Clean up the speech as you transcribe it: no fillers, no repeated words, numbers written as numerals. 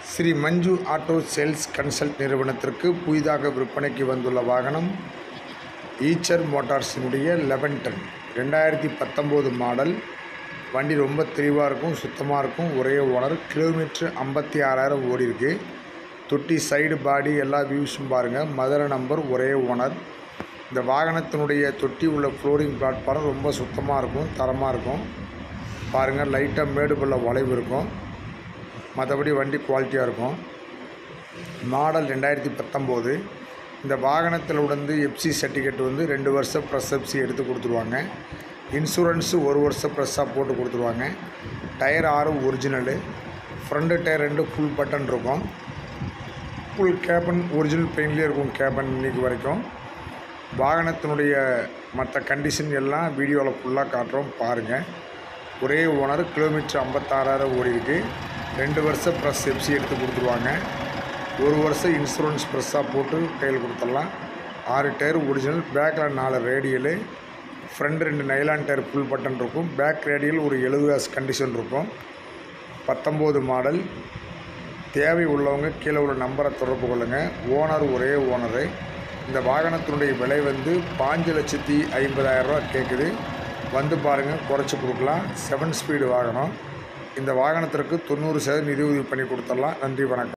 Sri Manju auto sales consult நிறுவனத்திற்கு புதிதாக விற்பனைக்கு வந்துள்ள வாகனம் ஈச்சர் மோட்டார்ஸினுடைய 11 டன் 2019 மாடல். வண்டி ரொம்ப தெளிவாக இருக்கும், சுத்தமாக இருக்கும். ஒரே ஓனர். கிலோமீட்டர் 56,000 ஓடி இருக்கு. தொட்டி சைடு பாடி எல்லா வியூஸும் பாருங்கள். மதுரை நம்பர், ஒரே ஓனர். இந்த வாகனத்தினுடைய தொட்டி உள்ள ஃப்ளோரிங் பிளாட்ஃபார்ம் ரொம்ப சுத்தமாக இருக்கும், தரமாக இருக்கும். பாருங்கள், லைட்டாக மேடு பள்ள வளைவு இருக்கும். மற்றபடி வண்டி குவாலிட்டியாக இருக்கும். மாடல் 2019. இந்த வாகனத்தில் வந்து எஃப்சி சர்டிஃபிகேட் வந்து 2 வருஷம் ப்ரெஸ் எஃப்சி எடுத்து கொடுத்துருவாங்க. இன்சூரன்ஸு 1 வருஷம் ப்ரெஸ்ஸாக போட்டு கொடுத்துருவாங்க. Tyre 6 original. Front tyre 2 full button இருக்கும். ஃபுல் கேபன் ஒரிஜினல் பெயின்லேயே இருக்கும் கேபன் இன்றைக்கி வரைக்கும். வாகனத்தினுடைய மற்ற கண்டிஷன் எல்லாம் வீடியோவில் ஃபுல்லாக காட்டுறோம், பாருங்கள். ஒரே ஓனர். கிலோமீட்டர் 56,000 ஓடி இருக்குது. 2 வருஷம் ப்ரெஸ் எஃப்சி எடுத்து கொடுத்துருவாங்க. 1 வருஷம் இன்சூரன்ஸ் ப்ரெஸ்ஸாக போட்டு கையில் கொடுத்துடலாம். 6 டயர் ஒரிஜினல். பேக்கில் 4 radial. Front 2 nylon tyre full button இருக்கும். பேக் ரேடியல் ஒரு 70 கண்டிஷன் இருக்கும். 19 மாடல். தேவை உள்ளவங்க கீழே உள்ள நம்பரை தொடர்பு கொள்ளுங்கள். ஓனர் ஒரே ஓனரு. இந்த வாகனத்தினுடைய விலை வந்து 5,50,000 ரூபா கேட்குது. வந்து பாருங்கள், குறைச்சி கொடுக்கலாம். 7 ஸ்பீடு வாகனம். இந்த வாகனத்திற்கு 90% நிதி உதவி பண்ணி கொடுத்துடலாம். நன்றி, வணக்கம்.